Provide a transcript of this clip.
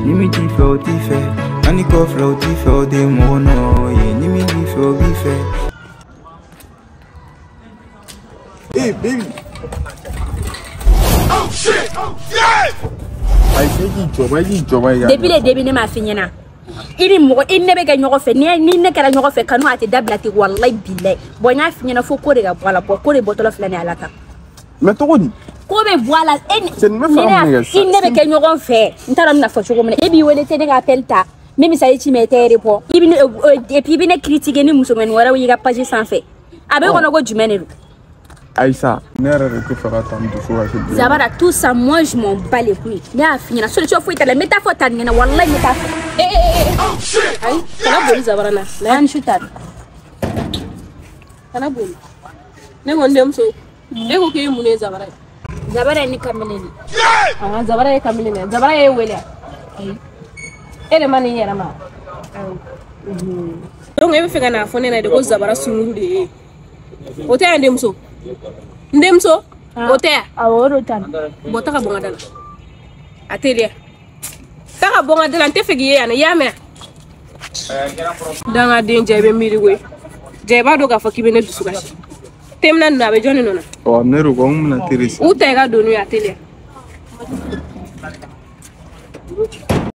ni mi ti fẹ́ o ti fẹ́ ani kò fẹ́ o ti fẹ́ o de mo no ye ni mi ti fẹ́ o bi fẹ́. Hey baby. Oh shit. Oh yeah. I say you job ya. Depuis le début ne m'a fini na. Il mo il ne be ka ɲɔgɔn fɛ ni ne kɛra ɲɔgɔn fɛ kanu a tɛ dabila ten wallahi billahi bon n'a fini na fo ko de ka bɔ a la ko de bɔtɔla filɛ ni ala ta. Mais togo di? Ko be bɔ a la il ne be kɛ ɲɔgɔn fɛ n t'a dɔn n bɛna fɔ cogo min na e b'i wele tɛ ne ka appel ta min bɛ sa i ci mɛ tɛ report et puis i bɛ ne critiquer ni musomani wɛrɛw y'i ka page sanfɛ a bɛ kɔnɔ ko jumɛn de don. Aïssa, ne yɛrɛ de tɛ fɛ ka taa n dusu kasi bilen. Zabara tout ça moi je m'en bats les couilles ne y'a f'i ɲɛna solution foyi t'a la n bɛ taa fɔ ta nin ɲɛna wallahi n bɛ taa fɔ. Ayi kana boli Zabara la la yan su ta kana boli ne ko n denmuso e ko k'e mun ye Zabara ye. Zabara ye ne kamalen de. Zabara ye kamalen de Zabara ye wele ayi e de ma nin yɛrɛ ma. Donc e bɛ fɛ ka n'a fɔ ne ɲɛna de ko Zabara sunuru de ye o tɛ yan denmuso. Ndemso otea aworo tan bota ka bonga dala atelia taka bonga dala nte fegi yana yame danga den jebe miri we jeba do ka fakibe ne dusu gashi temna na be joni nona o ne ru gom na tirisi uta ga donu ya atelia